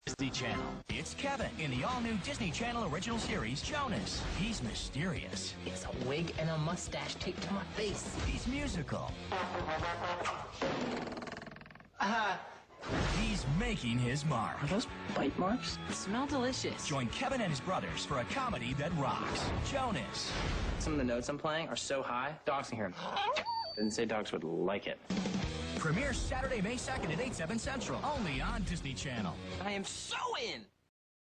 Disney Channel. It's Kevin in the all-new Disney Channel original series, Jonas. He's mysterious. It's a wig and a mustache taped to my face. He's musical. He's making his mark. Are those bite marks? They smell delicious. Join Kevin and his brothers for a comedy that rocks. Jonas. Some of the notes I'm playing are so high, dogs can hear them. Didn't say dogs would like it. Premieres Saturday, May 2nd at 8, 7 Central. Only on Disney Channel. I am so in!